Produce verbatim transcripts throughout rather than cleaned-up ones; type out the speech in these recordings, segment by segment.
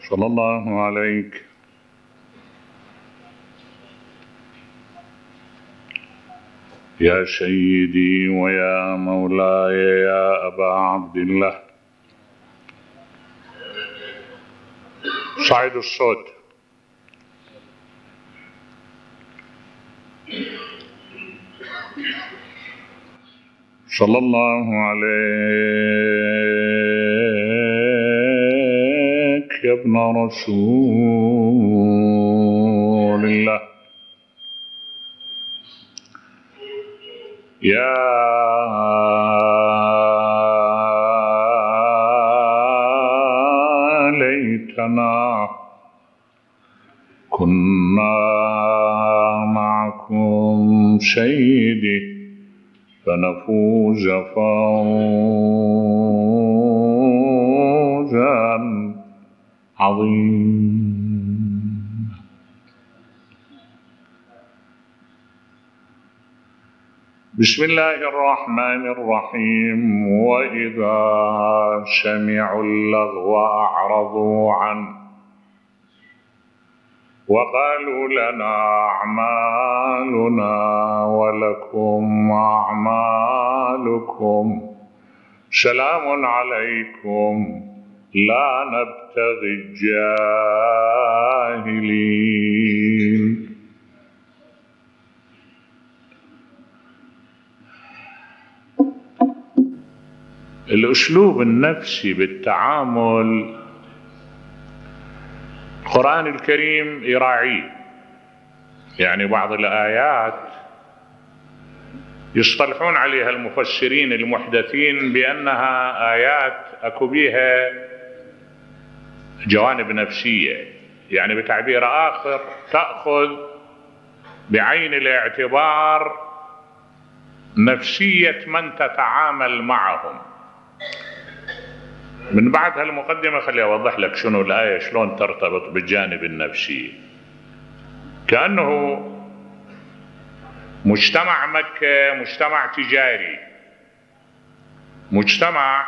صلى الله عليك يا سيدي ويا مولاي يا أبا عبد الله. صعد الصوت. صلى الله عليك يا ابن رسول الله. يا ليتنا كنا معكم سيدي فنفوز فوزا عظيما. بسم الله الرحمن الرحيم. وإذا سمعوا اللغو أعرضوا عنه وقالوا لنا أعمالنا ولكم أعمالكم سلام عليكم لا نبتغي الجاهلين. الأسلوب النفسي بالتعامل القرآن الكريم يراعيه. يعني بعض الآيات يصطلحون عليها المفسرين المحدثين بأنها آيات أكو بيها جوانب نفسية، يعني بتعبير آخر تأخذ بعين الاعتبار نفسية من تتعامل معهم. من بعد هالمقدمة خلي أوضح لك شنو الآية شلون ترتبط بالجانب النفسي. كأنه مجتمع مكة مجتمع تجاري، مجتمع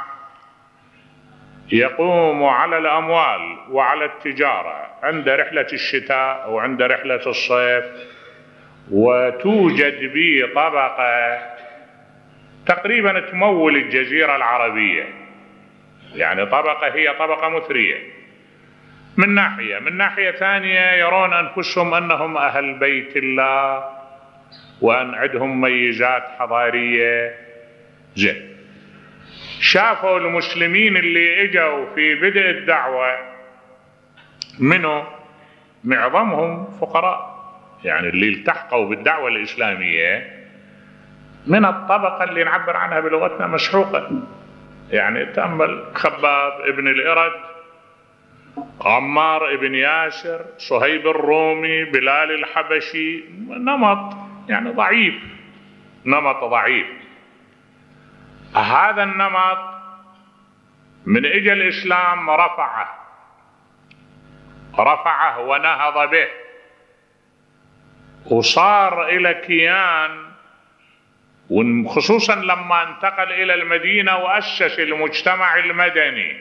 يقوم على الأموال وعلى التجارة، عند رحلة الشتاء وعند رحلة الصيف، وتوجد به طبقة تقريبا تمول الجزيرة العربية، يعني طبقة هي طبقة مثرية من ناحية. من ناحية ثانية يرون أنفسهم أنهم أهل بيت الله وأن عندهم ميزات حضارية. زين، شافوا المسلمين اللي اجوا في بدء الدعوة منه معظمهم فقراء، يعني اللي التحقوا بالدعوة الإسلامية من الطبقة اللي نعبر عنها بلغتنا مسحوقة. يعني تأمل خباب ابن الإرد، عمار ابن ياسر، صهيب الرومي، بلال الحبشي، نمط يعني ضعيف، نمط ضعيف. هذا النمط من اجى الإسلام رفعه رفعه ونهض به وصار إلى كيان، وخصوصا لما انتقل إلى المدينة وأسس المجتمع المدني.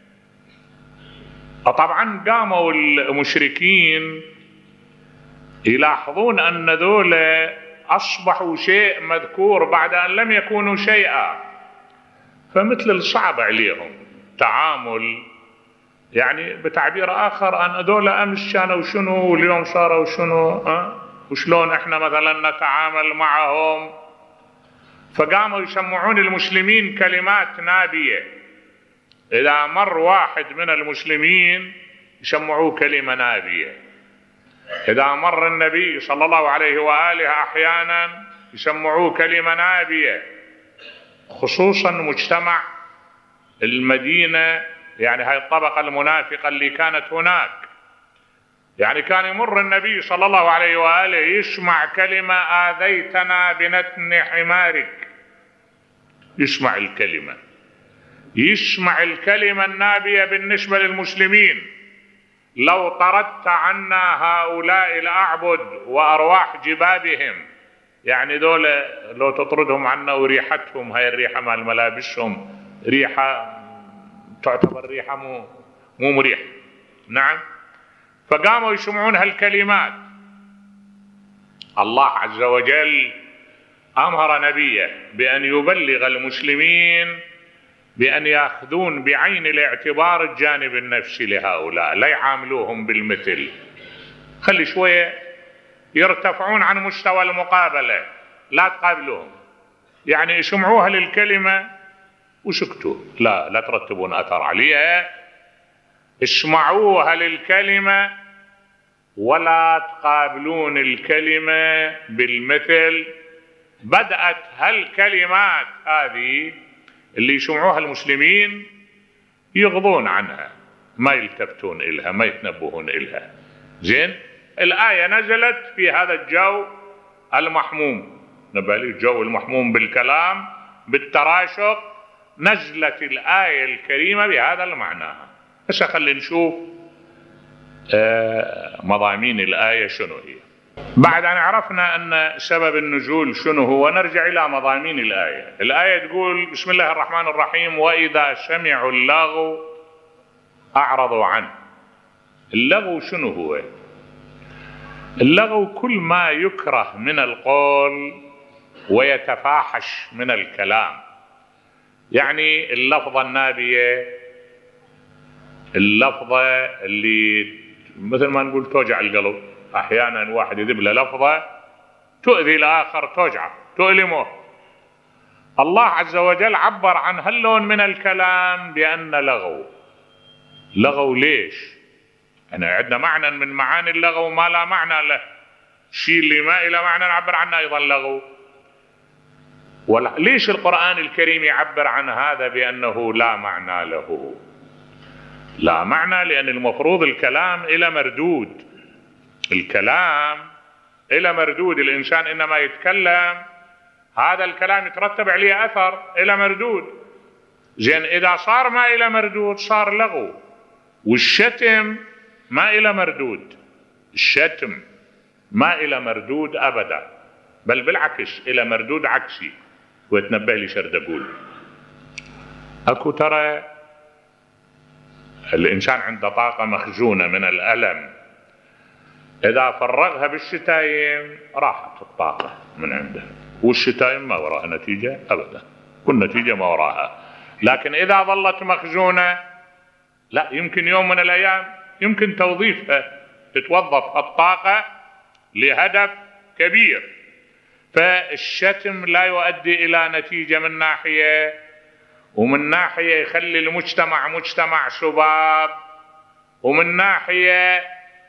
طبعا قاموا المشركين يلاحظون أن ذولا أصبحوا شيء مذكور بعد أن لم يكونوا شيئا، فمثل الصعب عليهم تعامل، يعني بتعبير آخر أن ذولا أمس كانوا شنو واليوم صاروا شنو، أه؟ وشلون احنا مثلا نتعامل معهم. فقاموا يسمعون المسلمين كلمات نابية، إذا مر واحد من المسلمين يسمعوه كلمة نابية، إذا مر النبي صلى الله عليه وآله أحيانا يسمعوه كلمة نابية، خصوصا مجتمع المدينة، يعني هاي الطبقة المنافقة اللي كانت هناك. يعني كان يمر النبي صلى الله عليه وآله يسمع كلمة آذيتنا بنتن حمارك، يسمع الكلمة يسمع الكلمة النابية بالنسبة للمسلمين. لو طردت عنا هؤلاء الأعبد وأرواح جبابهم، يعني دول لو تطردهم عنا وريحتهم، هاي الريحة مال ملابسهم ريحة تعتبر ريحة مو مو مريح، نعم. فقاموا يسمعون هالكلمات. الله عز وجل أمر نبيه بأن يبلغ المسلمين بأن يأخذون بعين الاعتبار الجانب النفسي لهؤلاء، لا يعاملوهم بالمثل، خلي شوية يرتفعون عن مستوى المقابلة، لا تقابلوهم، يعني سمعوها للكلمة وسكتوا، لا لا ترتبون أثر عليها، اسمعوها للكلمة ولا تقابلون الكلمة بالمثل. بدأت هالكلمات هذه اللي يسمعوها المسلمين يغضون عنها، ما يلتفتون إلها، ما يتنبهون إلها. زين، الآية نزلت في هذا الجو المحموم، نبالي الجو المحموم بالكلام بالتراشق، نزلت الآية الكريمة بهذا المعنى. هسه خلينا نشوف آه مضامين الآية شنو هي. بعد أن عرفنا أن سبب النزول شنو هو، نرجع إلى مضامين الآية. الآية تقول بسم الله الرحمن الرحيم: وإذا سمعوا اللغو أعرضوا عنه. اللغو شنو هو؟ اللغو كل ما يكره من القول ويتفاحش من الكلام، يعني اللفظة النابية، اللفظة اللي مثل ما نقول توجع القلب. أحيانا واحد يذب له لفظة تؤذي الآخر، توجعه، تؤلمه. الله عز وجل عبر عن هاللون من الكلام بأن لغو. لغو ليش؟ أنا عندنا معنى من معاني اللغو ما لا معنى له، الشيء اللي ما إلى معنى نعبر عنه أيضا لغو. ولا ليش القرآن الكريم يعبر عن هذا بأنه لا معنى له؟ لا معنى لأن المفروض الكلام إلى مردود، الكلام إلى مردود، الإنسان إنما يتكلم هذا الكلام يترتب عليه أثر إلى مردود. زين، إذا صار ما إلى مردود صار لغو. والشتم ما إلى مردود، الشتم ما إلى مردود أبدا، بل بالعكس إلى مردود عكسي. ويتنبه لي شرد أقول أكو ترى الإنسان عنده طاقة مخزونة من الألم، إذا فرغها بالشتايم راحت الطاقة من عنده، والشتايم ما وراها نتيجة أبدا، كل نتيجة ما وراها. لكن إذا ظلت مخزونة لا، يمكن يوم من الأيام يمكن توظيفها، تتوظف الطاقة لهدف كبير. فالشتم لا يؤدي إلى نتيجة من ناحية، ومن ناحية يخلي المجتمع مجتمع سباب، ومن ناحية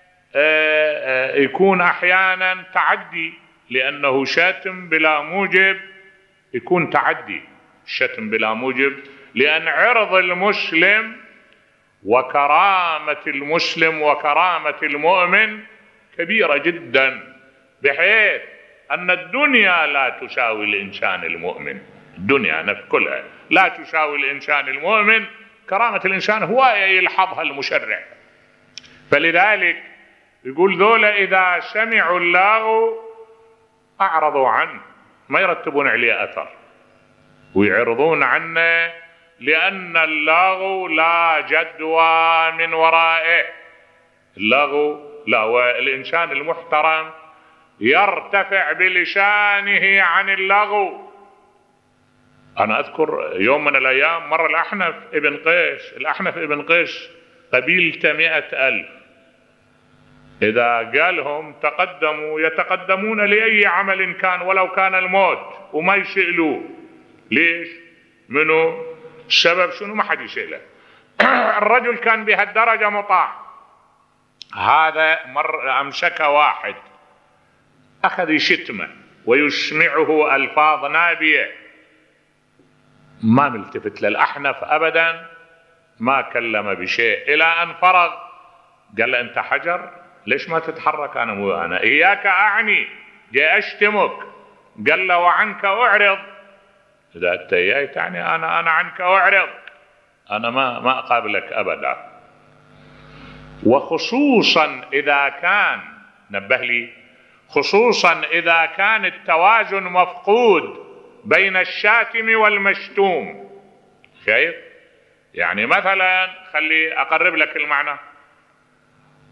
يكون أحيانا تعدي، لأنه شتم بلا موجب يكون تعدي. الشتم بلا موجب لأن عرض المسلم وكرامة المسلم وكرامة المؤمن كبيرة جدا، بحيث أن الدنيا لا تساوي الإنسان المؤمن، الدنيا نفس كلها لا تساوي الإنسان المؤمن، كرامة الإنسان هو يلحظها المشرع. فلذلك يقول ذولا إذا سمعوا اللغو أعرضوا عنه، ما يرتبون عليه أثر ويعرضون عنه، لأن اللغو لا جدوى من ورائه. اللغو لا، والإنسان المحترم يرتفع بلسانه عن اللغو. أنا أذكر يوم من الأيام مر الأحنف ابن قيس، الأحنف ابن قيس قبيلته مئة ألف، إذا قالهم تقدموا يتقدمون لأي عمل كان ولو كان الموت، وما يسألوه ليش؟ منو؟ السبب شنو؟ ما حد يسأله. الرجل كان بهالدرجة مطاع. هذا مر أمسك واحد أخذ يشتمه ويسمعه ألفاظ نابية، ما ملتفت للأحنف أبدا، ما كلم بشيء إلى أن فرغ. قال له أنت حجر، ليش ما تتحرك؟ أنا مو أنا إياك أعني، جاي أشتمك. قال له وعنك أعرض، إذا أنت إياي تعني أنا أنا عنك أعرض، أنا ما ما أقابلك أبدا. وخصوصا إذا كان، نبه لي، خصوصا إذا كان التوازن مفقود بين الشاتم والمشتوم. شايف؟ يعني مثلا خلي أقرب لك المعنى،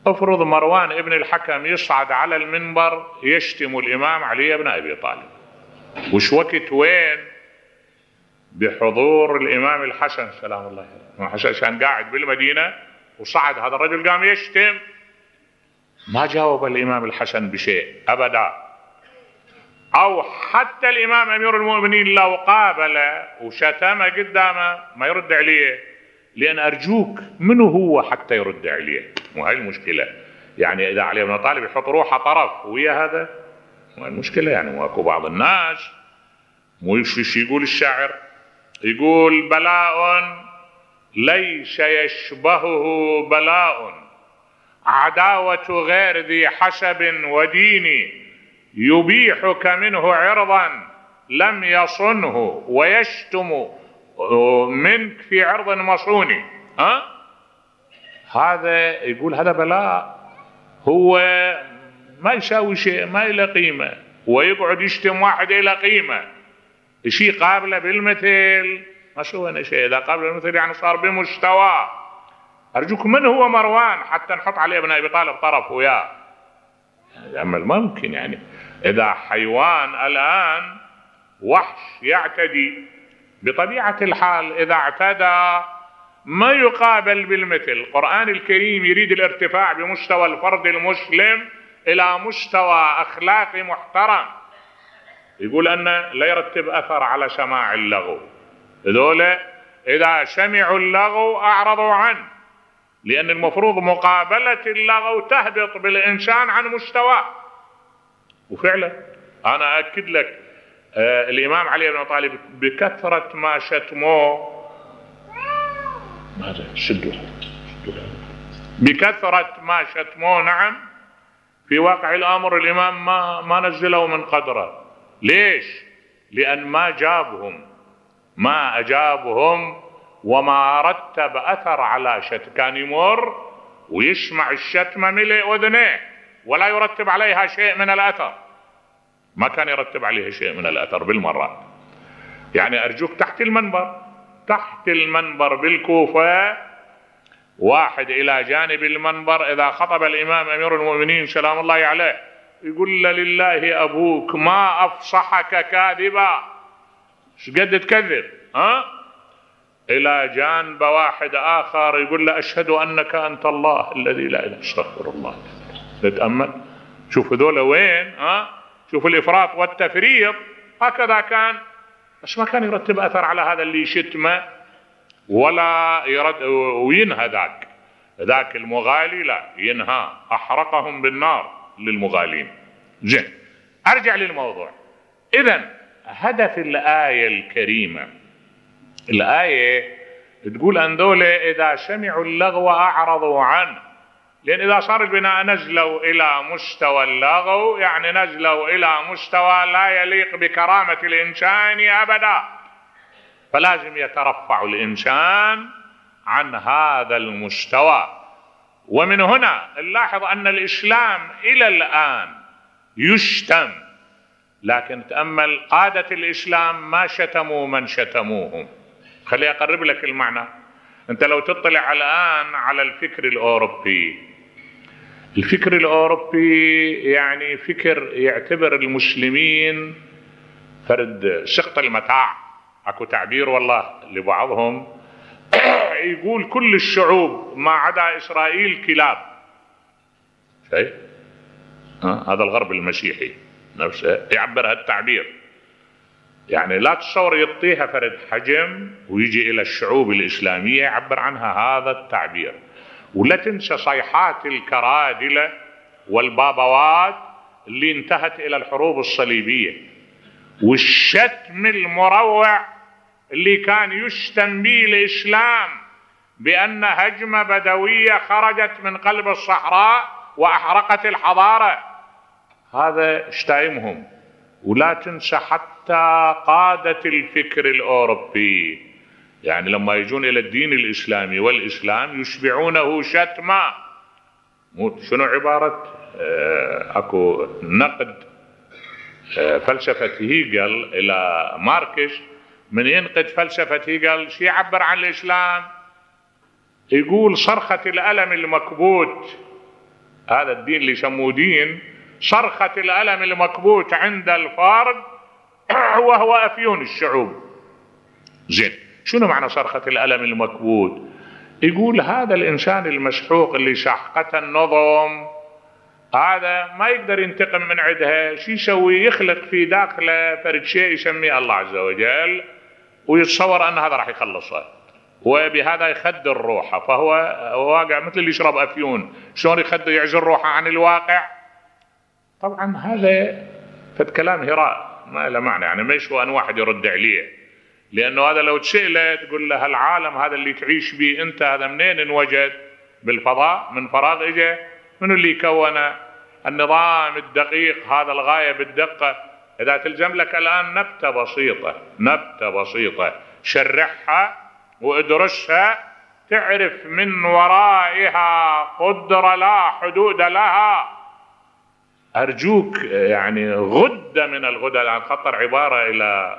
افرض مروان ابن الحكم يصعد على المنبر يشتم الإمام علي بن أبي طالب، وش وقت وين؟ بحضور الإمام الحسن سلام الله عليه. الحسن كان قاعد بالمدينة وصعد هذا الرجل قام يشتم، ما جاوب الإمام الحسن بشيء أبدا. أو حتى الإمام أمير المؤمنين لو قابله وشتمه قدامه ما يرد عليه، لأن أرجوك منو هو حتى يرد عليه؟ وهي المشكلة. يعني إذا علي بن طالب يحط روحه طرف ويا هذا، وهي المشكلة. يعني واكو بعض الناس مو شو يقول الشاعر، يقول بلاء ليس يشبهه بلاء، عداوة غير ذي حسب ودين، يبيحك منه عرضا لم يصنه، ويشتم منك في عرض مصون. ها هذا يقول هذا بلاء، هو ما يساوي شيء، ما له قيمة، ويقعد يشتم واحد له قيمة، شيء قابله بالمثل ما سوينا شيء. إذا قابله بالمثل يعني صار بمستوى. أرجوك من هو مروان حتى نحط عليه ابن أبي طالب طرف وياه؟ أما الممكن يعني إذا حيوان الآن وحش يعتدي بطبيعة الحال، إذا اعتدى ما يقابل بالمثل. القرآن الكريم يريد الارتفاع بمستوى الفرد المسلم إلى مستوى أخلاقي محترم، يقول أن لا يرتب أثر على سماع اللغو. هذول إذا سمعوا اللغو أعرضوا عنه، لأن المفروض مقابلة اللغو تهبط بالإنسان عن مستواه. وفعلا أنا أكد لك آه الإمام علي بن طالب بكثرة ما شتموه، ماذا شدوا بكثرة ما شتموه، نعم، في واقع الأمر الإمام ما ما نزلوا من قدره. ليش؟ لأن ما جابهم، ما أجابهم، وما رتب أثر على شتم. كان يمر ويسمع الشتمة ملء أذنيه ولا يرتب عليها شيء من الأثر، ما كان يرتب عليها شيء من الأثر بالمرة. يعني أرجوك تحت المنبر، تحت المنبر بالكوفة، واحد إلى جانب المنبر إذا خطب الإمام أمير المؤمنين سلام الله عليه يقول له لله أبوك ما أفصحك كاذبا، شقد تكذب؟ ها؟ إلى جانب واحد آخر يقول له أشهد أنك أنت الله الذي لا إله. استغفر الله. نتأمل شوف هذول وين. ها؟ شوف الإفراط والتفريط. هكذا كان، بس ما كان يرتب أثر على هذا اللي شتمه ولا يرد وينهى ذاك ذاك المغالي، لا ينهى، أحرقهم بالنار للمغالين. زين، أرجع للموضوع. إذن هدف الآية الكريمة، الآية تقول أن دولة إذا سمعوا اللغو أعرضوا عنه، لأن إذا صار البناء نزلوا إلى مستوى اللغو يعني نزلوا إلى مستوى لا يليق بكرامة الإنسان أبدا، فلازم يترفع الإنسان عن هذا المستوى. ومن هنا نلاحظ أن الإسلام إلى الآن يشتم، لكن تأمل قادة الإسلام ما شتموا من شتموهم. خلي أقرب لك المعنى. أنت لو تطلع الآن على الفكر الأوروبي، الفكر الأوروبي يعني فكر يعتبر المسلمين فرد سقط المتاع. أكو تعبير والله لبعضهم يقول كل الشعوب ما عدا إسرائيل كلاب. شيء هذا الغرب المسيحي نفسه يعبر هالتعبير. يعني لا تصور يعطيها فرد حجم ويجي إلى الشعوب الإسلامية يعبر عنها هذا التعبير. ولا تنسى صيحات الكرادلة والبابوات اللي انتهت إلى الحروب الصليبية، والشتم المروع اللي كان يشتم به الإسلام بأن هجمة بدوية خرجت من قلب الصحراء وأحرقت الحضارة. هذا اشتايمهم. ولا تنسى حتى قادة الفكر الأوروبي، يعني لما يجون إلى الدين الإسلامي والإسلام يشبعونه شتما. شنو عبارة اه أكو نقد اه فلسفة هيجل إلى ماركس، من ينقد فلسفة هيجل شي يعبر عن الإسلام، يقول صرخة الألم المكبوت هذا الدين اللي يسموه دين صرخة الألم المكبوت عند الفرد وهو أفيون الشعوب. زين، شنو معنى صرخة الألم المكبوت؟ يقول هذا الإنسان المسحوق اللي سحقته النظم، هذا ما يقدر ينتقم من عندها، شو يسوي؟ يخلق في داخله فرد شيء يسميه الله عز وجل، ويتصور أن هذا راح يخلصه، وبهذا يخدر روحه، فهو واقع مثل اللي يشرب أفيون. شلون يخدر يعزل روحه عن الواقع؟ طبعا هذا فد كلام هراء ما له معنى، يعني ما يشوى أن واحد يرد عليه، لأنه هذا لو تسأله تقول له العالم هذا اللي تعيش به أنت هذا منين انوجد؟ بالفضاء؟ من فراغ إجا؟ من اللي كونه؟ النظام الدقيق هذا الغاية بالدقة. إذا تلزم لك الآن نبتة بسيطة، نبتة بسيطة شرحها وادرسها، تعرف من ورائها قدرة لا حدود لها. أرجوك يعني غدة من الغدد، عن خطر عبارة إلى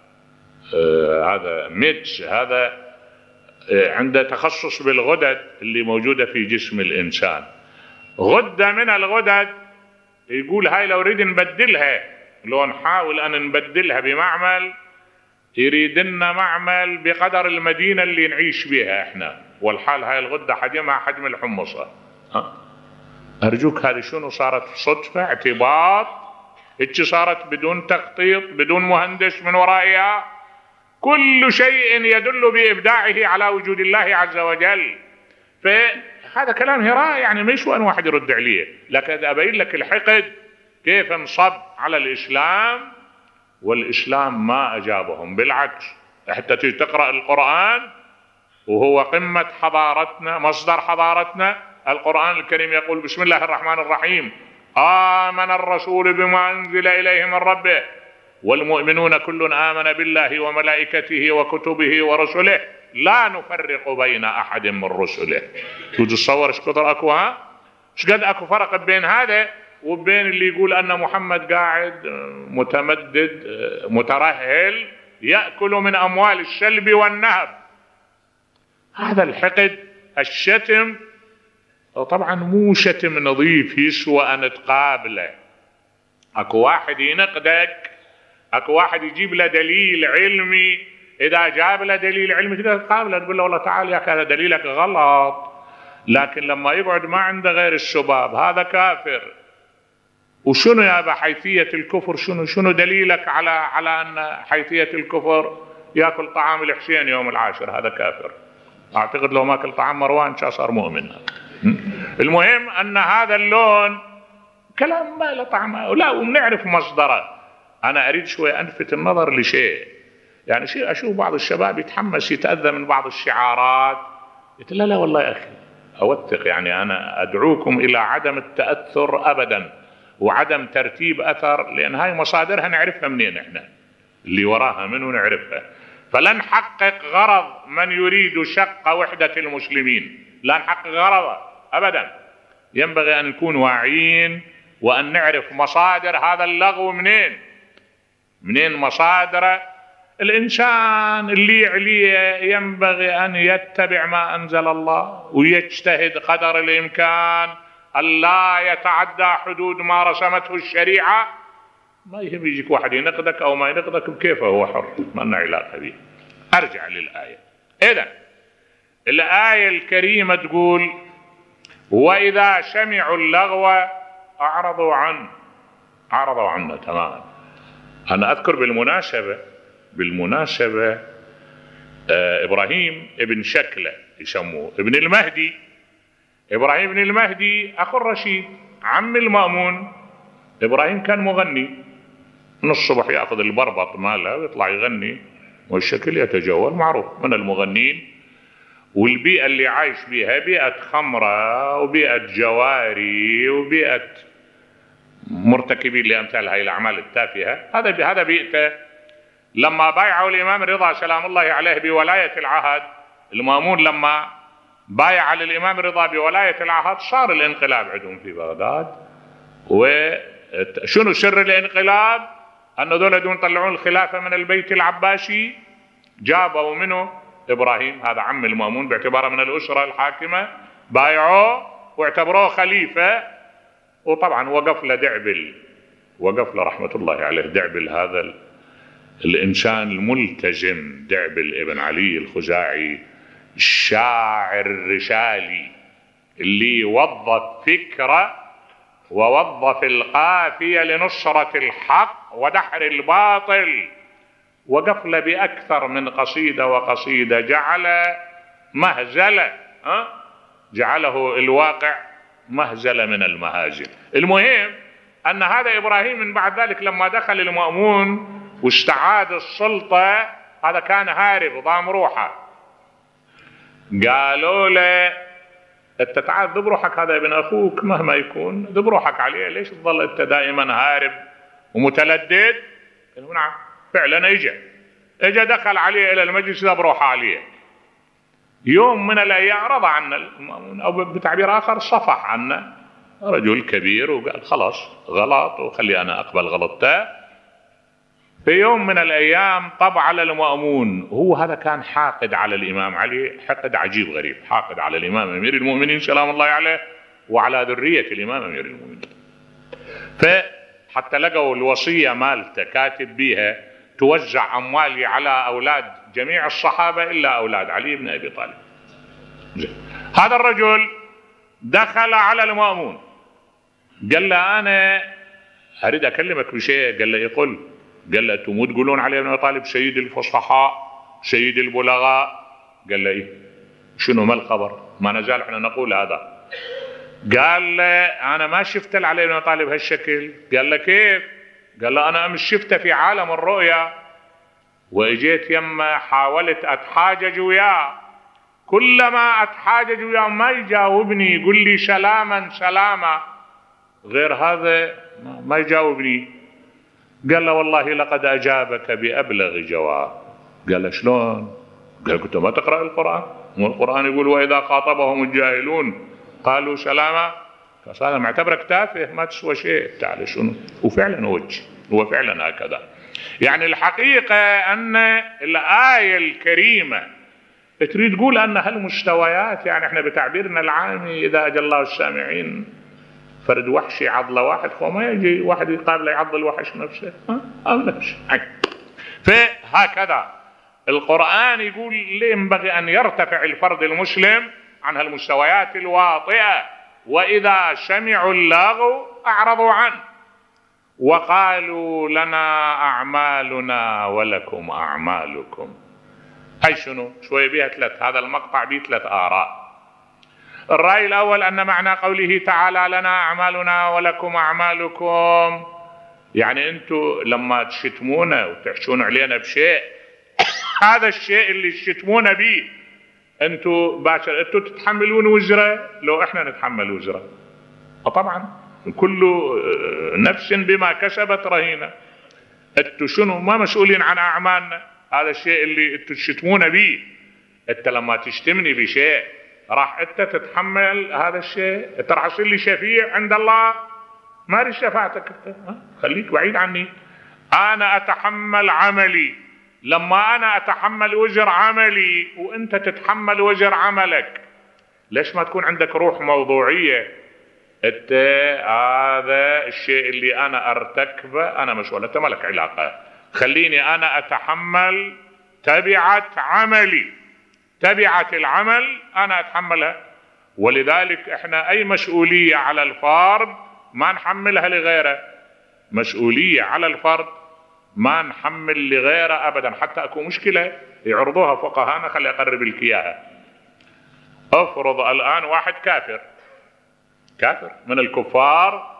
آه هذا ميتش، هذا آه عنده تخصص بالغدد اللي موجودة في جسم الإنسان. غدة من الغدد يقول هاي لو نريد نبدلها، لو نحاول أن نبدلها بمعمل، يريدنا معمل بقدر المدينة اللي نعيش بها احنا، والحال هاي الغدة حجمها حجم الحمصة. أه؟ أرجوك هذه شنو صارت؟ صدفة؟ اعتباط؟ هيك صارت بدون تخطيط، بدون مهندس من ورائها؟ كل شيء يدل بإبداعه على وجود الله عز وجل. فهذا كلام هراء، يعني ما يسوى أن واحد يرد عليه، لكن أبين لك الحقد كيف انصب على الإسلام، والإسلام ما أجابهم، بالعكس حتى تقرأ القرآن وهو قمة حضارتنا، مصدر حضارتنا. القرآن الكريم يقول بسم الله الرحمن الرحيم: آمن الرسول بما أنزل إليه من ربه والمؤمنون كل آمن بالله وملائكته وكتبه ورسله لا نفرق بين أحد من رسله. تتصور ايش كثر اكو؟ ها ايش قد اكو فرق بين هذا وبين اللي يقول أن محمد قاعد متمدد مترهل يأكل من أموال الشلب والنهب. هذا الحقد، الشتم، طبعا مو شتم نظيف يسوى أن تقابله. أكو واحد ينقدك، أكو واحد يجيب له دليل علمي، إذا جاب له دليل علمي تقدر تقابله تقول له والله تعال يا أخي هذا دليلك غلط، لكن لما يقعد ما عنده غير السباب هذا كافر. وشنو يا أبا حيثية الكفر؟ شنو شنو دليلك على على أن حيثية الكفر يأكل طعام الحسين يوم العاشر؟ هذا كافر. أعتقد لو ما أكل طعام مروان كان صار مؤمن. المهم أن هذا اللون كلام ما له طعم، لا ونعرف مصدره. أنا أريد شوي ألفت النظر لشيء، يعني شيء أشوف بعض الشباب يتحمس يتأذى من بعض الشعارات، قلت لا لا والله يا أخي أوثق، يعني أنا أدعوكم إلى عدم التأثر أبدا وعدم ترتيب أثر، لأن هاي مصادرها نعرفها منين احنا، اللي وراها منه نعرفها. فلن نحقق غرض من يريد شق وحدة المسلمين، لا نحقق غرضه أبدا. ينبغي أن نكون واعيين وأن نعرف مصادر هذا اللغو منين منين مصادره. الإنسان اللي يعليه ينبغي أن يتبع ما أنزل الله ويجتهد قدر الإمكان ألا يتعدى حدود ما رسمته الشريعة. ما يهم يجيك واحد ينقدك أو ما ينقدك بكيفه، هو حر، ما لنا علاقة به. أرجع للآية. إذن الآية الكريمة تقول: وإذا سمعوا اللغو أعرضوا عنه. أعرضوا عنه تماما. أنا أذكر بالمناسبة بالمناسبة آه إبراهيم ابن شكلة يسموه ابن المهدي. إبراهيم ابن المهدي أخو الرشيد عم المأمون. إبراهيم كان مغني، من الصبح يأخذ البربط ماله ويطلع يغني، والشكل يتجول، معروف من المغنين. والبيئة اللي عايش بيها بيئة خمرة وبيئة جواري وبيئة مرتكبين لأمثال هاي الأعمال التافهة. هذا هذا بيئته. لما بايعوا الإمام رضا سلام الله عليه بولاية العهد، المأمون لما بايع للإمام رضا بولاية العهد صار الانقلاب عندهم في بغداد. وشنو سر الانقلاب؟ أن دول دون طلعون الخلافة من البيت العباسي، جابوا منه إبراهيم هذا عم المأمون باعتباره من الأسرة الحاكمة، بايعوه واعتبروه خليفة. وطبعا وقف له دعبل، وقف له رحمة الله عليه دعبل، هذا الإنسان الملتزم، دعبل ابن علي الخزاعي الشاعر الرسالي اللي وظف فكرة ووظف القافية لنصرة الحق ودحر الباطل، وقف له بأكثر من قصيدة وقصيدة، جعل مهزلة، أه؟ جعله الواقع مهزلة من المهازل. المهم أن هذا إبراهيم من بعد ذلك لما دخل المأمون واستعاد السلطة، هذا كان هارب ضام روحه، قالوا له انت تعال ذب روحك، هذا ابن اخوك مهما يكون ذب روحك عليه، ليش تظل انت دائما هارب ومتلدد؟ قالوا نعم. فعلا اجى اجى دخل عليه الى المجلس ذب روحه عليه. يوم من الايام رضى عنا المأمون، او بتعبير اخر صفح عنا، رجل كبير وقال خلاص غلط وخلي انا اقبل غلطته. في يوم من الايام طب على المأمون، هو هذا كان حاقد على الامام علي حقد عجيب غريب، حاقد على الامام امير المؤمنين سلام الله عليه وعلى ذرية الامام امير المؤمنين. فحتى لقوا الوصية مالته كاتب بيها توزع اموالي على اولاد جميع الصحابة الا اولاد علي بن ابي طالب. هذا الرجل دخل على المأمون قال له انا اريد اكلمك بشيء. قال له يقول قال له انتم مو تقولون علي ابن ابي طالب سيد الفصحاء سيد البلغاء؟ قال له ايه. شنو ما الخبر؟ ما نزال احنا نقول هذا. قال له انا ما شفت علي ابن ابي طالب هالشكل. قال له كيف؟ قال له انا امس شفته في عالم الرؤيا واجيت يمه حاولت اتحاجج وياه، كلما اتحاجج وياه ما يجاوبني، يقول لي سلاما سلاما، غير هذا ما يجاوبني. قال له والله لقد أجابك بأبلغ جواب. قال له شلون؟ قال كنت ما تقرأ القرآن؟ مو القرآن يقول وإذا خاطبهم الجاهلون قالوا سلاما؟ بس هذا معتبرك تافه ما تسوى شيء. تعال شنو؟ وفعلا وجه هو فعلا هكذا. يعني الحقيقة أن الآية الكريمة تريد تقول أن هالمستويات، يعني احنا بتعبيرنا العامي إذا أجى الله السامعين فرد وحشي عضله واحد، فما يجي واحد يقابله يعض الوحش نفسه أو نفسه. فهكذا القرآن يقول ينبغي أن يرتفع الفرد المسلم عن هالمستويات الواطئة، وإذا سمعوا اللغو أعرضوا عنه وقالوا لنا أعمالنا ولكم أعمالكم. هاي شنو؟ شوي بيها ثلاث، هذا المقطع بيه ثلاث آراء. الرأي الأول أن معنى قوله تعالى لنا أعمالنا ولكم أعمالكم، يعني أنتم لما تشتمونا وتحشون علينا بشيء هذا الشيء اللي تشتمونا به أنتم باشر أنتم تتحملون وزره لو إحنا نتحمل وزره. طبعا كل نفس بما كسبت رهينة. أنتم شنو ما مسؤولين عن أعمالنا، هذا الشيء اللي أنتم تشتمونا به. أنت لما تشتمني بشيء راح انت تتحمل هذا الشيء، انت راح تصير لي شفيع عند الله؟ ما اريد شفاعتك انت، خليك بعيد عني. انا اتحمل عملي، لما انا اتحمل وزر عملي وانت تتحمل وزر عملك، ليش ما تكون عندك روح موضوعية؟ انت هذا الشيء اللي انا ارتكبه انا مسؤول، انت ما لك علاقة، خليني انا اتحمل تبعة عملي، تبعة العمل أنا أتحملها. ولذلك إحنا أي مسؤولية على الفرد ما نحملها لغيره، مسؤولية على الفرد ما نحمل لغيره أبدا. حتى أكو مشكلة يعرضوها فقهانا، خلي أقرب لك إياها. أفرض الآن واحد كافر، كافر من الكفار،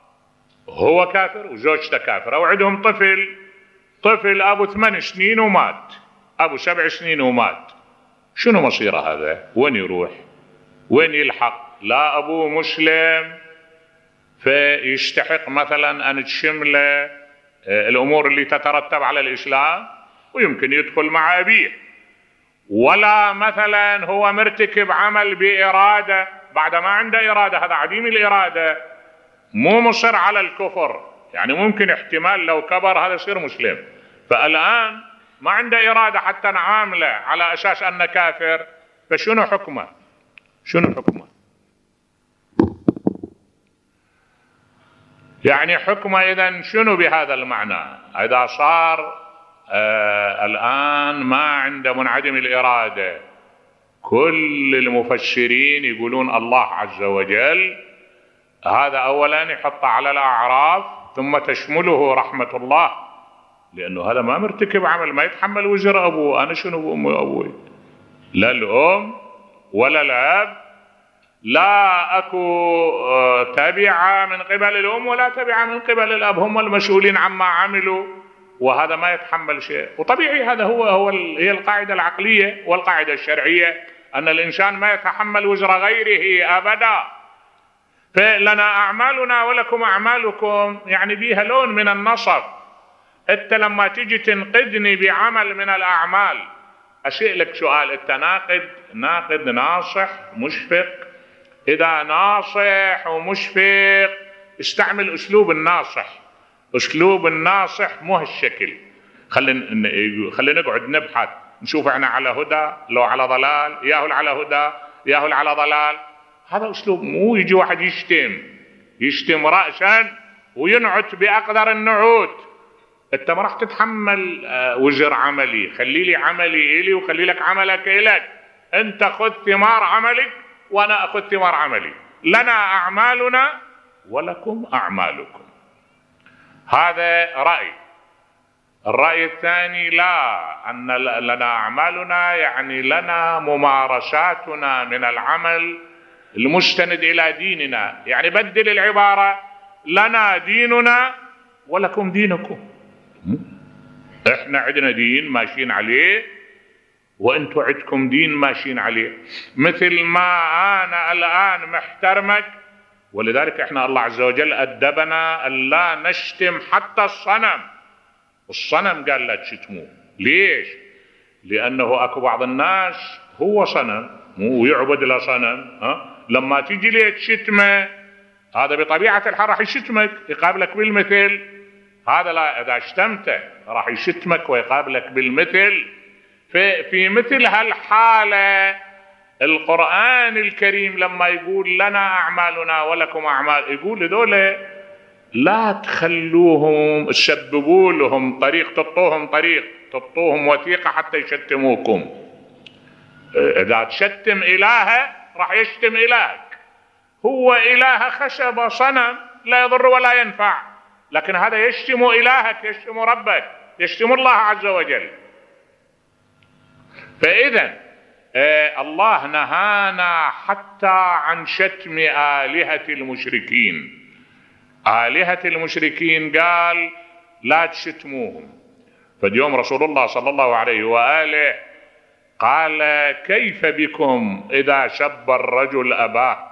هو كافر وزوجته كافرة وعندهم طفل، طفل أبو ثمان سنين ومات، أبو سبع سنين ومات. شنو مصيره هذا؟ وين يروح؟ وين يلحق؟ لا أبوه مسلم فيستحق مثلا أن تشمله الأمور اللي تترتب على الإسلام ويمكن يدخل مع أبيه، ولا مثلا هو مرتكب عمل بإرادة بعد ما عنده إرادة، هذا عديم الإرادة مو مصر على الكفر، يعني ممكن احتمال لو كبر هذا يصير مسلم، فالآن ما عنده إرادة حتى نعامله على أساس أنه كافر، فشنو حكمه؟ شنو حكمه؟ يعني حكمه إذن شنو بهذا المعنى؟ إذا صار آه الآن ما عنده منعدم الإرادة، كل المفسرين يقولون الله عز وجل هذا أولا يحط على الأعراف ثم تشمله رحمة الله، لأنه هذا ما مرتكب عمل، ما يتحمل وزر أبوه. أنا شنو أمي وأبوي؟ لا الأم ولا الأب، لا أكو تبعة من قبل الأم ولا تبعة من قبل الأب، هم المسؤولين عما عملوا، وهذا ما يتحمل شيء. وطبيعي هذا هو هو هي القاعدة العقلية والقاعدة الشرعية، أن الإنسان ما يتحمل وزر غيره أبدا. فلنا أعمالنا ولكم أعمالكم، يعني بيها لون من النصب. أنت لما تجي تنقدني بعمل من الأعمال، أسألك سؤال، أنت ناقد ناقد ناصح مشفق؟ إذا ناصح ومشفق استعمل أسلوب الناصح. أسلوب الناصح مو هالشكل. خلينا خلينا نقعد نبحث نشوف احنا على هدى لو على ضلال، ياهو على هدى ياهو على ضلال. هذا أسلوب، مو يجي واحد يشتم يشتم رأسا وينعت بأقدر النعوت. أنت ما راح تتحمل وزر عملي، خلي لي عملي إلي وخلي لك عملك إلك. أنت خذ ثمار عملك وأنا أخذ ثمار عملي، لنا أعمالنا ولكم أعمالكم. هذا رأي. الرأي الثاني لا، أن لنا أعمالنا يعني لنا ممارساتنا من العمل المستند إلى ديننا. يعني بدل العبارة، لنا ديننا ولكم دينكم. احنا عندنا دين ماشيين عليه وانتم عندكم دين ماشيين عليه. مثل ما انا الان محترمك، ولذلك احنا الله عز وجل ادبنا ان لا نشتم حتى الصنم. الصنم قال لا تشتموه. ليش؟ لانه اكو بعض الناس هو صنم مو يعبد له صنم. ها لما تيجي ليه تشتمه، هذا بطبيعه الحال راح يشتمك يقابلك بالمثل. هذا لا، اذا شتمته راح يشتمك ويقابلك بالمثل. في, في مثل هالحالة القرآن الكريم لما يقول لنا أعمالنا ولكم أعمال، يقول هذول لا تخلوهم تسببوا لهم طريق، تطوهم طريق، تطوهم وثيقة حتى يشتموكم. إذا تشتم إلهه راح يشتم إلهك. هو إله خشب صنم لا يضر ولا ينفع، لكن هذا يشتم إلهك، يشتم ربك، يشتم الله عز وجل. فإذا آه الله نهانا حتى عن شتم آلهة المشركين. آلهة المشركين قال لا تشتموهم. فاليوم رسول الله صلى الله عليه وآله قال كيف بكم إذا سب الرجل أباه.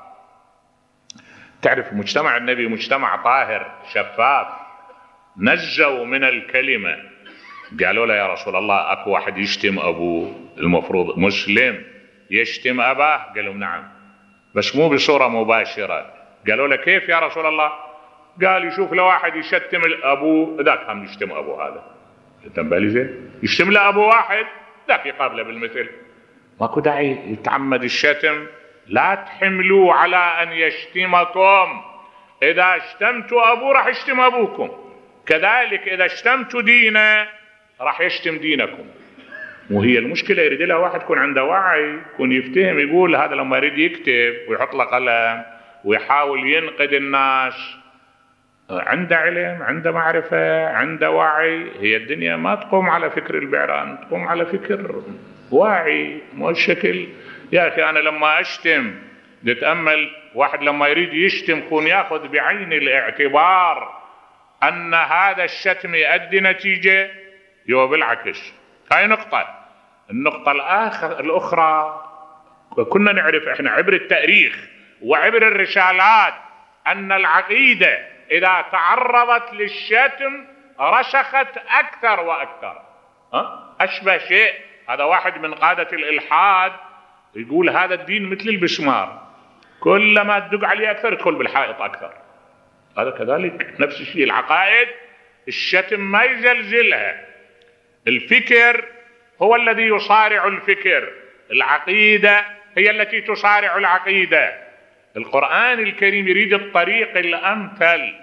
تعرف مجتمع النبي مجتمع طاهر شفاف، نزوا من الكلمة. قالوا له يا رسول الله اكو واحد يشتم ابوه، المفروض مسلم يشتم اباه؟ قال لهم نعم، بس مو بصورة مباشرة. قالوا له كيف يا رسول الله؟ قال يشوف له واحد يشتم ابوه، ذاك هم يشتم ابوه. هذا تنبالي زين، يشتم له ابو واحد ذاك يقابله بالمثل. ماكو داعي يتعمد الشتم. لا تحملوا على ان يشتمكم. اذا اشتمتوا ابوه راح يشتم ابوكم، كذلك اذا اشتمتوا دينه راح يشتم دينكم. وهي المشكلة يريد لها واحد يكون عنده وعي، يكون يفتهم، يقول هذا لما يريد يكتب ويحط له قلم ويحاول ينقد الناس، عنده علم، عنده معرفة، عنده وعي. هي الدنيا ما تقوم على فكر البعران، تقوم على فكر واعي. مو الشكل يا أخي أنا لما أشتم نتأمل، واحد لما يريد يشتم يكون يأخذ بعين الاعتبار أن هذا الشتم يؤدي نتيجة، يو بالعكس. هاي نقطة. النقطة الآخر الأخرى، كنا نعرف إحنا عبر التاريخ وعبر الرسالات أن العقيدة إذا تعرضت للشتم رسخت أكثر وأكثر. أه؟ أشبه شيء، هذا واحد من قادة الإلحاد يقول هذا الدين مثل البسمار، كلما تدق عليه أكثر يدخل بالحائط أكثر. هذا كذلك نفس الشيء. العقائد الشتم ما يزلزلها، الفكر هو الذي يصارع الفكر، العقيدة هي التي تصارع العقيدة. القرآن الكريم يريد الطريق الأمثل،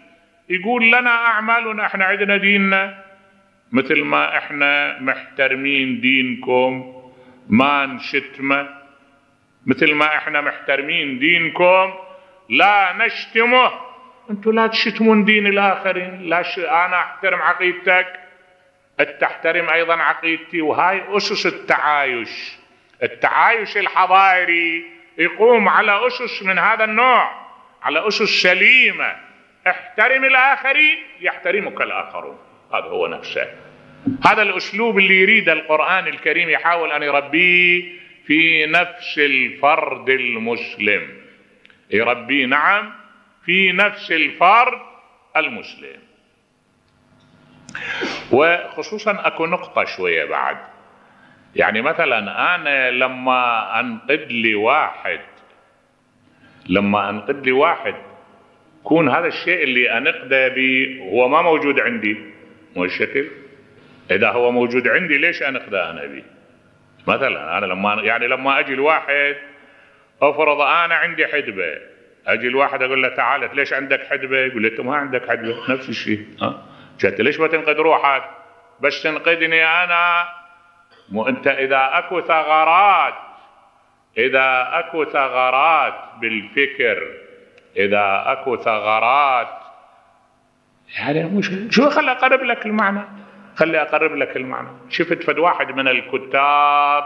يقول لنا أعمالنا، احنا عندنا ديننا، مثل ما احنا محترمين دينكم ما نشتمه، مثل ما احنا محترمين دينكم لا نشتمه، انتوا لا تشتمون دين الآخرين. لا ش... أنا أحترم عقيدتك، تحترم أيضا عقيدتي. وهاي أسس التعايش. التعايش الحضاري يقوم على أسس من هذا النوع، على أسس سليمة. احترم الآخرين يحترمك الآخرون. هذا هو نفسه، هذا الأسلوب اللي يريد القرآن الكريم يحاول أن يربيه في نفس الفرد المسلم، يربيه نعم في نفس الفرد المسلم. وخصوصا أكو نقطة شوية بعد، يعني مثلا أنا لما أنقد لي واحد لما أنقد لي واحد يكون هذا الشيء اللي أنقده به هو ما موجود عندي، مو الشكل. إذا هو موجود عندي ليش أنقده أنا به؟ مثلا أنا لما يعني لما أجي الواحد، أفرض أنا عندي حدبة، أجي الواحد أقول له تعال ليش عندك حدبة؟ يقول لي أنت ما عندك حدبة. نفس الشيء. ها جت ليش ما تنقد روحك بس تنقدني أنا؟ مو أنت إذا أكو ثغرات إذا أكو ثغرات بالفكر، إذا أكو ثغرات، يعني مش شو، خلي أقرب لك المعنى خلي أقرب لك المعنى. شفت فد واحد من الكتاب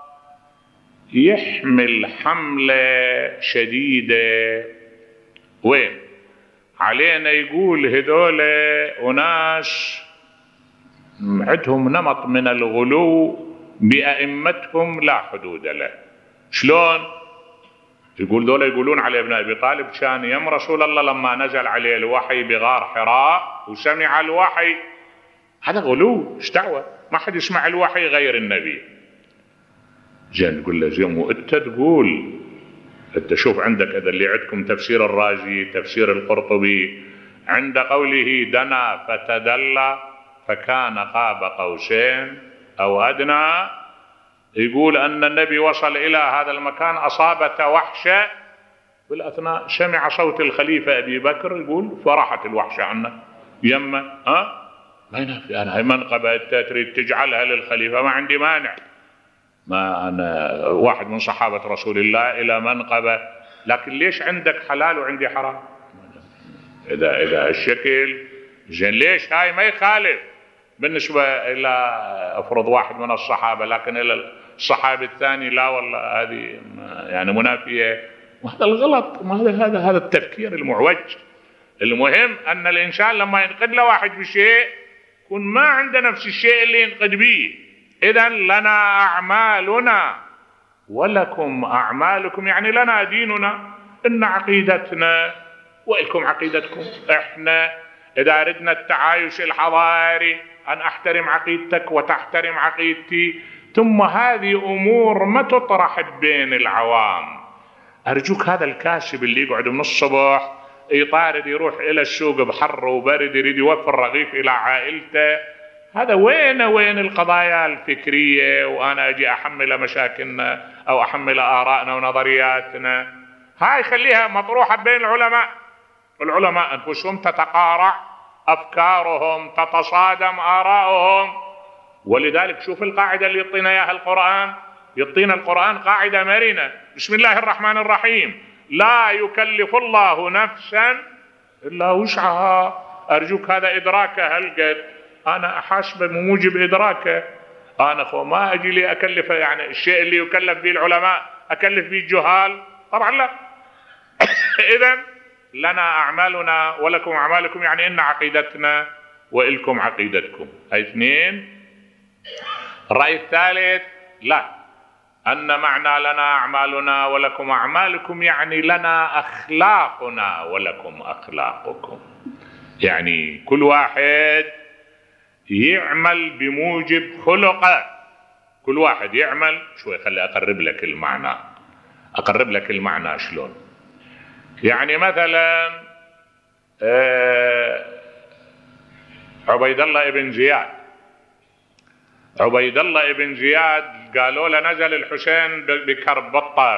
يحمل حملة شديدة وين علينا، يقول هذول أناس عندهم نمط من الغلو بأئمتهم لا حدود له. شلون؟ يقول دول يقولون على ابن أبي طالب كان يم رسول الله لما نزل عليه الوحي بغار حراء وسمع الوحي. هذا غلو، ايش دعوة؟ ما حد يسمع الوحي غير النبي. زين نقول له زين وانت تقول، انت شوف عندك هذا اللي عندكم تفسير الرازي، تفسير القرطبي، عند قوله دنا فتدلى فكان قاب قوسين أو أدنى، يقول أن النبي وصل إلى هذا المكان أصابته وحشة، بالأثناء سمع صوت الخليفة أبي بكر، يقول فرحت الوحشة عنه يمه. ها ما ينافي، أنا هي منقبة تريد تجعلها للخليفة، ما عندي مانع، ما أنا واحد من صحابة رسول الله إلى منقبة، لكن ليش عندك حلال وعندي حرام؟ إذا إذا الشكل زين ليش هاي ما يخالف بالنسبة إلى أفرض واحد من الصحابة، لكن إلى الصحابي الثاني لا والله هذه يعني منافية. وهذا الغلط، ما هذا هذا هذا التفكير المعوج. المهم أن الإنسان لما ينقد له واحد بشيء يكون ما عنده نفس الشيء اللي ينقد به. إذا لنا أعمالنا ولكم أعمالكم، يعني لنا ديننا، إن عقيدتنا وإلكم عقيدتكم. إحنا إذا أردنا التعايش الحضاري أن أحترم عقيدتك وتحترم عقيدتي، ثم هذه أمور ما تطرح بين العوام. أرجوك هذا الكاسب اللي يقعد من الصبح يطارد يروح إلى السوق بحر وبرد يريد يوفر رغيف إلى عائلته، هذا وين وين القضايا الفكرية وأنا أجي أحمل مشاكلنا أو أحمل آرائنا ونظرياتنا؟ هاي خليها مطروحة بين العلماء. العلماء أنفسهم تتقارع أفكارهم، تتصادم آراؤهم. ولذلك شوف القاعدة اللي يعطينا إياها القرآن، يعطينا القرآن قاعدة مرنة. بسم الله الرحمن الرحيم، لا يكلف الله نفسا إلا وسعها. أرجوك هذا إدراكه هالقد، أنا أحاسبه بموجب إدراكه. أنا أخو ما أجي لي أكلفه، يعني الشيء اللي يكلف به العلماء أكلف به الجهال؟ طبعا لا. إذن لنا أعمالنا ولكم أعمالكم، يعني إن عقيدتنا وإلكم عقيدتكم. أي اثنين. الرأي الثالث لا، أن معنى لنا أعمالنا ولكم أعمالكم يعني لنا أخلاقنا ولكم أخلاقكم، يعني كل واحد يعمل بموجب خلقه. كل واحد يعمل شوي. خلي أقرب لك المعنى أقرب لك المعنى شلون. يعني مثلا عبيد الله ابن زياد عبيد الله ابن زياد قالوا له نزل الحسين بكرب بالطائف،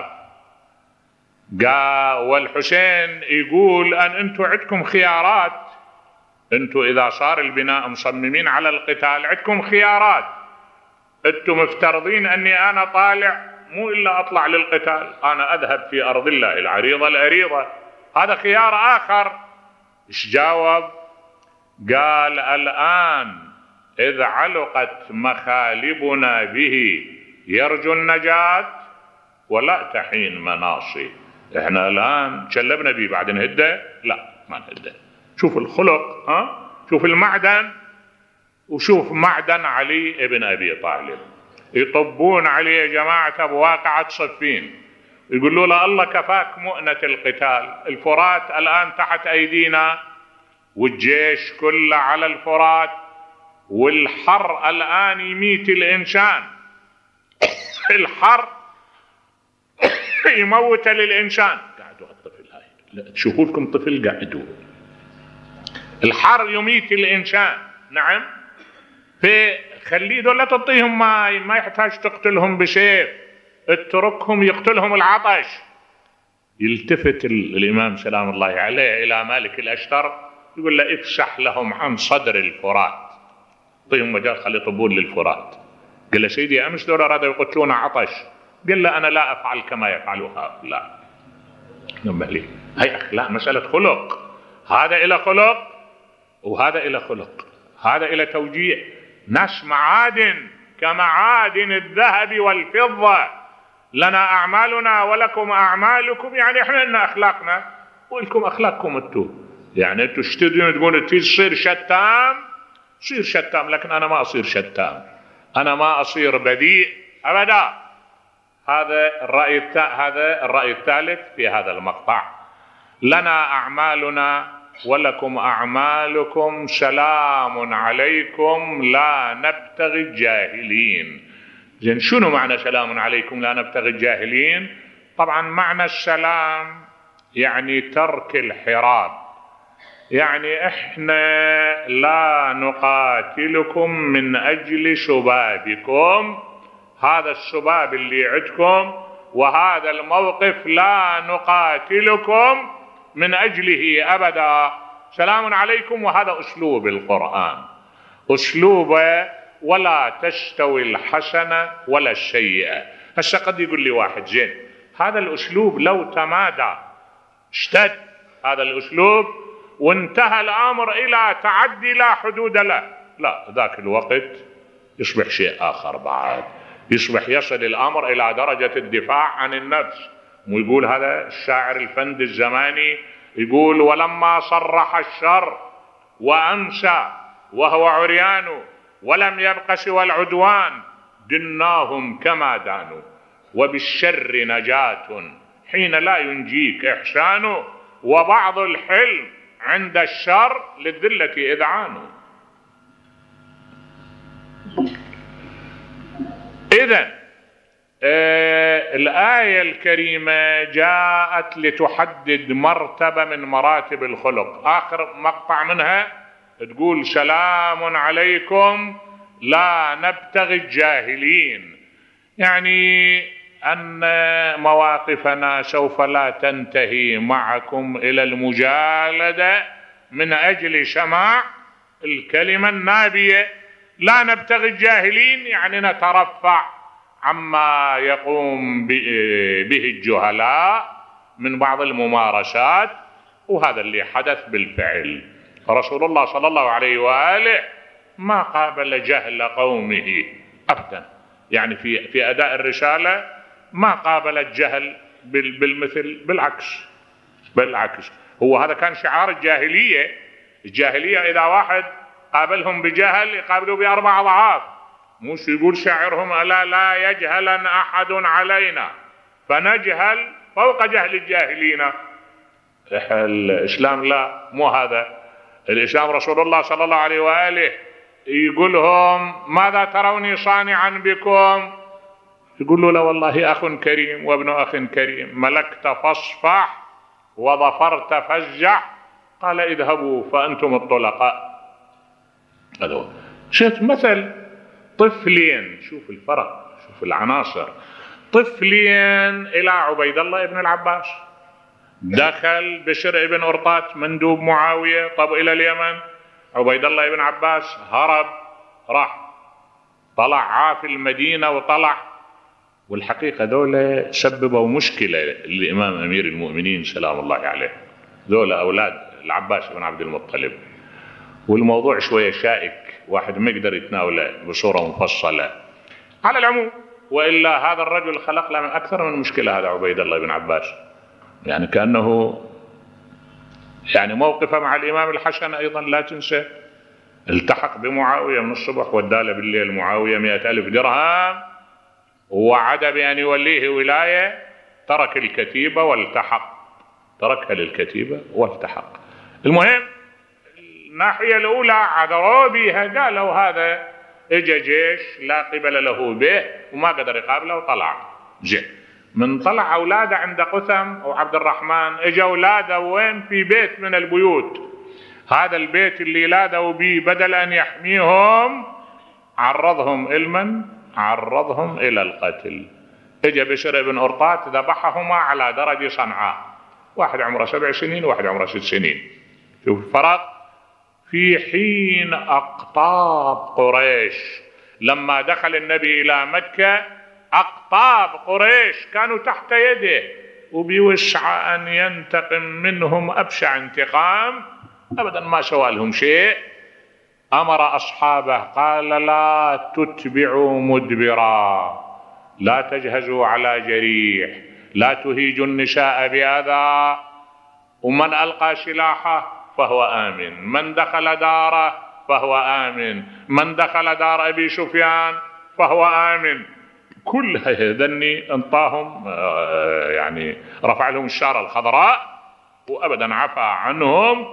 قال والحسين يقول أن أنتم عندكم خيارات، انتوا اذا صار البناء مصممين على القتال عندكم خيارات. انتم مفترضين اني انا طالع مو الا اطلع للقتال، انا اذهب في ارض الله العريضة الاريضة، هذا خيار اخر. ايش جاوب؟ قال الان اذ علقت مخالبنا به يرجو النجاة ولا تحين مناصي. احنا الان شلبنا به بعد نهده؟ لا ما نهده. شوف الخلق، ها، شوف المعدن، وشوف معدن علي ابن ابي طالب. يطبون عليه يا جماعة بواقعة صفين، يقولوا له الله كفاك مؤنة القتال، الفرات الان تحت ايدينا والجيش كله على الفرات، والحر الان يميت الانسان، الحر يموت للإنسان. قعدوا الطفل هاي، لا تشوفوا لكم طفل قعدوا، الحر يميت الإنسان. نعم، فخليه دول لا تعطيهم ماء، ما يحتاج تقتلهم بسيف، اتركهم يقتلهم العطش. يلتفت الإمام سلام الله عليه إلى مالك الأشتر يقول له افسح لهم عن صدر الفرات، اعطيهم مجال خلي يطبون للفرات. قال له سيدي أمس دول أرادوا يقتلون عطش. قال له أنا لا أفعل كما يفعل هؤلاء. نبه لي هاي أخلاق، مسألة خلق، هذا إلى خلق وهذا إلى خلق، هذا إلى توجيه. ناس معادن كمعادن الذهب والفضة، لنا أعمالنا ولكم أعمالكم، يعني إحنا لنا أخلاقنا ولكم أخلاقكم أنتم. يعني أنتم تشتدون تقولون تصير شتام، صير شتام، لكن أنا ما أصير شتام، أنا ما أصير بديء أبدا. هذا الرأي هذا الرأي الثالث في هذا المقطع. لنا أعمالنا ولكم أعمالكم، سلام عليكم لا نبتغي الجاهلين. زين، شنو معنى سلام عليكم لا نبتغي الجاهلين؟ طبعا معنى السلام يعني ترك الحراب، يعني احنا لا نقاتلكم من أجل سبابكم، هذا السباب اللي عندكم وهذا الموقف لا نقاتلكم من أجله أبدا. سلام عليكم، وهذا أسلوب القرآن، أسلوبه ولا تستوي الحسنة ولا السيئة. هسه قد يقول لي واحد زين هذا الأسلوب لو تمادى اشتد هذا الأسلوب وانتهى الأمر إلى تعدي لا حدود له، لا، ذاك الوقت يصبح شيء آخر بعد، يصبح يصل الأمر إلى درجة الدفاع عن النفس. ويقول هذا الشاعر الفند الزماني، يقول ولما صرح الشر وأمسى وهو عريان ولم يبق سوى العدوان دناهم كما دانوا، وبالشر نجاة حين لا ينجيك إحسان، وبعض الحلم عند الشر للذلة إذعان. إذن آه الآية الكريمة جاءت لتحدد مرتبة من مراتب الخلق. آخر مقطع منها تقول سلام عليكم لا نبتغي الجاهلين، يعني أن مواقفنا سوف لا تنتهي معكم إلى المجالدة من أجل سماع الكلمة النابية. لا نبتغي الجاهلين يعني نترفع عما يقوم به الجهلاء من بعض الممارسات، وهذا اللي حدث بالفعل. رسول الله صلى الله عليه وآله ما قابل جهل قومه أبدا، يعني في في أداء الرسالة ما قابل الجهل بالمثل، بالعكس بالعكس. هو هذا كان شعار الجاهلية. الجاهلية إذا واحد قابلهم بجهل يقابلوا بأربع أضعاف. موسى يقول شاعرهم ألا لا يجهلن أحد علينا فنجهل فوق جهل الجاهلين. الإسلام لا، مو هذا الإسلام. رسول الله صلى الله عليه وآله يقولهم ماذا تروني صانعا بكم؟ يقولوا له والله أخ كريم وابن أخ كريم، ملكت فاصفح وظفرت فزع، قال اذهبوا فأنتم الطلقاء. هذا هو شفت مثل طفلين، شوف الفرق، شوف العناصر. طفلين إلى عبيد الله ابن العباس، دخل بشر ابن أرطات مندوب معاوية طب إلى اليمن، عبيد الله بن عباس هرب، راح طلع عافي المدينة وطلع. والحقيقة دولة سببوا مشكلة للإمام أمير المؤمنين سلام الله عليه، دولة أولاد العباس بن عبد المطلب، والموضوع شوية شائك، واحد ما يقدر يتناوله بصورة مفصلة. على العموم، وإلا هذا الرجل خلق له من أكثر من مشكلة، هذا عبيد الله بن عباس، يعني كأنه يعني موقفه مع الإمام الحسن أيضا لا تنسى، التحق بمعاوية من الصبح وداله بالليل معاوية مئة ألف درهم، ووعد بأن يوليه ولاية، ترك الكتيبة والتحق، تركها للكتيبة والتحق. المهم الناحية الأولى عذروا بها، قالوا هذا اجى جيش لا قبل له به وما قدر يقابله وطلع. جي من طلع أولاده عند قثم وعبد الرحمن، اجى أولاده وين؟ في بيت من البيوت، هذا البيت اللي لادوا به بدل أن يحميهم عرضهم إلمن، عرضهم إلى القتل. اجى بشر بن أرطات ذبحهما على درج صنعاء، واحد عمره سبع سنين وواحد عمره ست سنين. شوف الفرق. في حين أقطاب قريش لما دخل النبي إلى مكة، أقطاب قريش كانوا تحت يده وبيوسع أن ينتقم منهم أبشع انتقام، أبدا ما سوى لهم شيء. أمر أصحابه قال لا تتبعوا مدبرا، لا تجهزوا على جريح، لا تهيجوا النساء بأذى، ومن ألقى سلاحه فهو آمن، من دخل داره فهو آمن، من دخل دار أبي سفيان فهو آمن. كل هذني انطاهم يعني رفع لهم الشارة الخضراء وأبدا عفى عنهم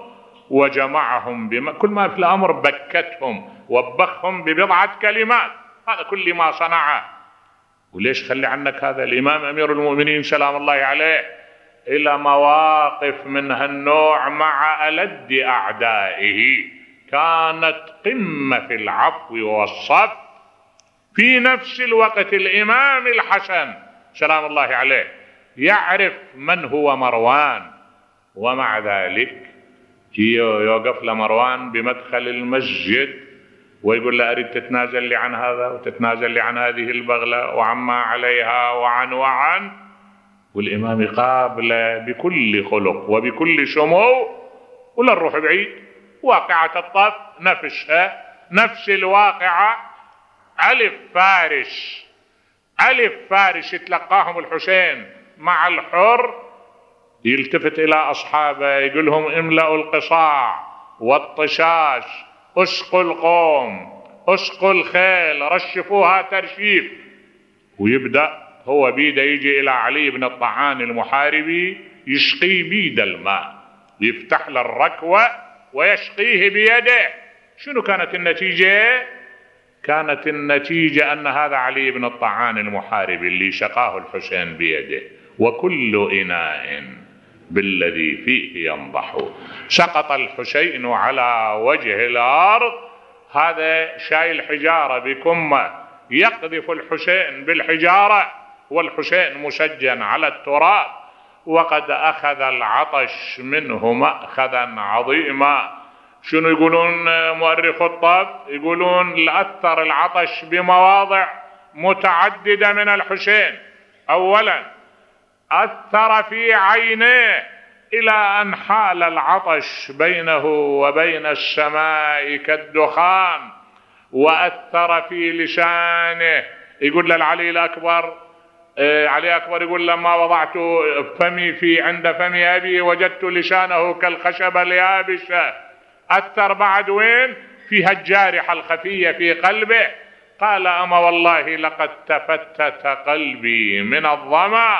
وجمعهم بما كل ما في الأمر، بكتهم وبخهم ببضعة كلمات، هذا كل ما صنعه. وليش خلي عنك هذا الإمام أمير المؤمنين سلام الله عليه إلى مواقف من هالنوع مع ألد أعدائه، كانت قمة في العفو والصف. في نفس الوقت الإمام الحسن سلام الله عليه يعرف من هو مروان، ومع ذلك يوقف لمروان بمدخل المسجد ويقول له أريد تتنازل لي عن هذا وتتنازل لي عن هذه البغلة وعما عليها وعن وعن، والإمام يقابله بكل خلق وبكل سمو ولا نروح بعيد. واقعة الطف نفسها نفس الواقعة. ألف فارس ألف فارس يتلقاهم الحسين مع الحر، يلتفت إلى أصحابه يقول لهم املأوا القصاع والطشاش، اسقوا القوم، اسقوا الخيل، رشفوها ترشيف. ويبدأ هو بيده يجي إلى علي بن الطعان المحاربي يشقي بيد الماء، يفتح له الركوة ويشقيه بيده. شنو كانت النتيجة؟ كانت النتيجة أن هذا علي بن الطعان المحاربي اللي شقاه الحسين بيده، وكل إناء بالذي فيه ينضح. سقط الحسين على وجه الأرض، هذا شايل حجارة بكمه يقذف الحسين بالحجارة والحسين مسجن على التراب، وقد أخذ العطش منه مأخذا عظيما. شنو يقولون مؤرخ الطب؟ يقولون أثر العطش بمواضع متعددة من الحسين. أولا أثر في عينيه إلى أن حال العطش بينه وبين السماء كالدخان، وأثر في لسانه. يقول للعلي الأكبر، علي أكبر يقول لما وضعت فمي في عند فم أبي وجدت لسانه كالخشبة اليابسة. أثر بعد وين؟ في هالجارحة الخفية في قلبه. قال أما والله لقد تفتت قلبي من الظمأ.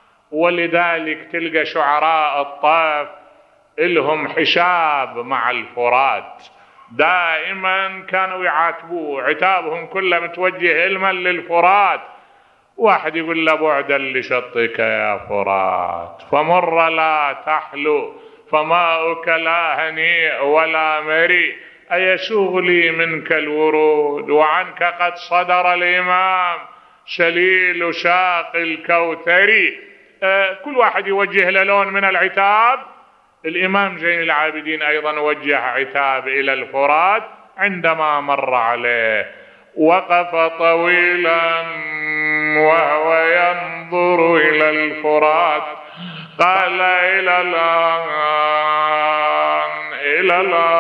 ولذلك تلقى شعراء الطاف إلهم حساب مع الفرات، دائما كانوا يعاتبوه، عتابهم كله متوجه علما للفرات. واحد يقول له بعدا لشطك يا فرات فمر لا تحلو، فماؤك لا هنيء ولا مريء، أيسوغ لي منك الورود وعنك قد صدر الإمام سليل ساق الكوثري. آه كل واحد يوجه له لون من العتاب، الإمام زين العابدين أيضا وجه عتاب إلى الفرات عندما مر عليه، وقف طويلا وهو ينظر إلى الفرات، قال إلى الآن إلى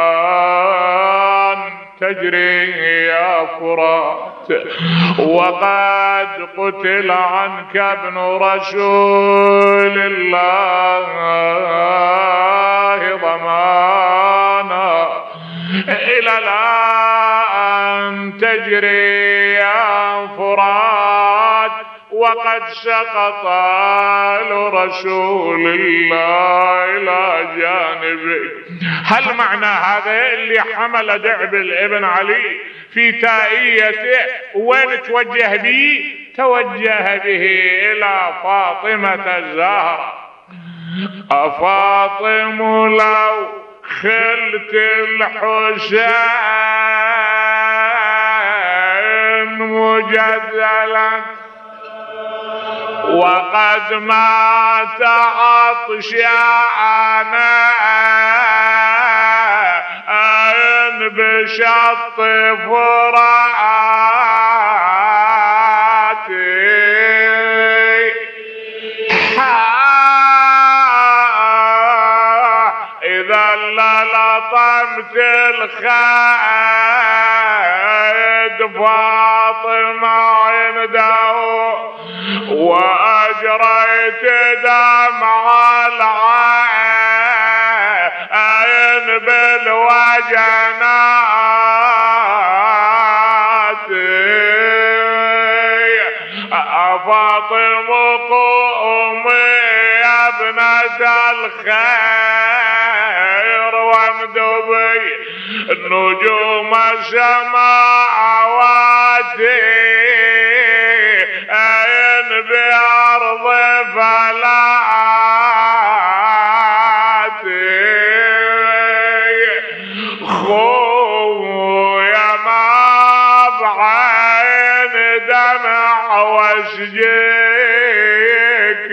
الآن تجري يا فرات، وقد قتل عنك ابن رسول الله ضمانا، إلى الآن تجري يا فرات، وقد سقط رسول الله إلى جانبك. هل معنى هذا اللي حمل دعب الابن علي في تائيته وين توجه به؟ توجه به إلى فاطمة الزهراء. أفاطم لو خلت الحسين مجدلا وقد مات عطشانا بشط فراتي، إذا لطمت الخيد فاطمة عنده وأجريت دمع العين بالوجنات، أفاطم قومي يا ابنة الخير وامدبي نجوم السماوات بأرض فلاتي، خويا ما بعين دمع واشجيك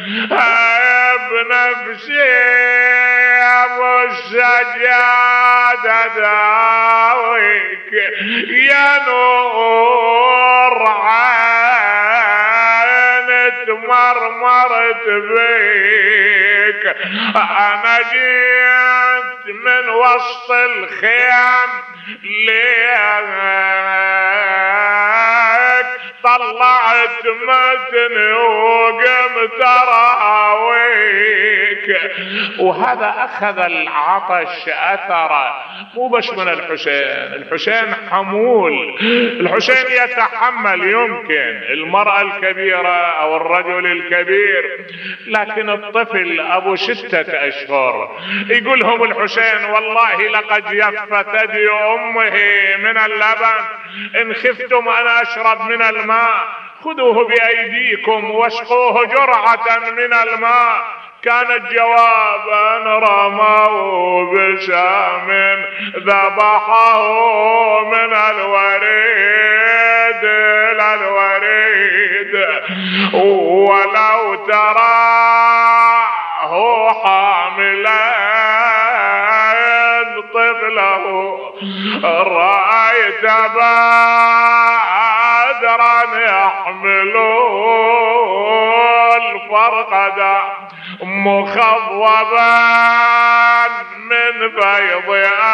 بنفسي ابو السجادة داويك يا نور مرمرت بيك، أنا جيت من وسط الخيام ليك، طلعت متني وقمت راويك. وهذا أخذ العطش أثره، مو بس من الحسين، الحسين حمول، الحسين يتحمل، يمكن المرأة الكبيرة أو الرجل الكبير، لكن الطفل أبو ستة أشهر يقولهم الحسين والله لقد جفت ثدي أمه من اللبن، إن خفتم أن أشرب من الماء خذوه بأيديكم واسقوه جرعة من الماء. كان الجواب أن رموا بسام ذبحه من الوريد إلى الوريد، ولو تراه حاملا طفله رأيت بدرا يحملوا الفرقد مخضبا من بيض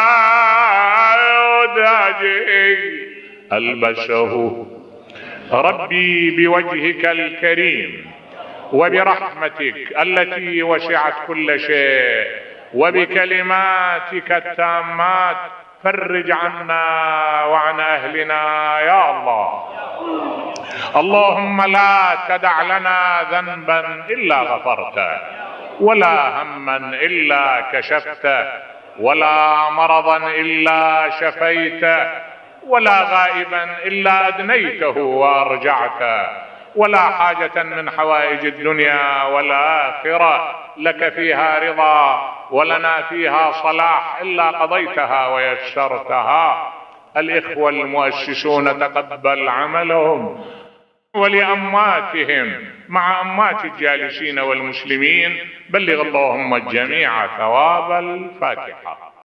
أوداجه ألبسه ربي بوجهك الكريم وبرحمتك التي وسعت كل شيء وبكلماتك التامات فرج عنا وعن أهلنا يا الله. اللهم لا تدع لنا ذنبا إلا غفرته، ولا هما إلا كشفته، ولا مرضا إلا شفيته، ولا غائبا إلا أدنيته وأرجعته، ولا حاجة من حوائج الدنيا والآخرة لك فيها رضا ولنا فيها صلاح إلا قضيتها ويسرتها. الإخوة المؤسسون تقبل عملهم ولأماتهم مع أمات الجالسين والمسلمين. بلغ اللهم الجميع ثواب الفاتحة.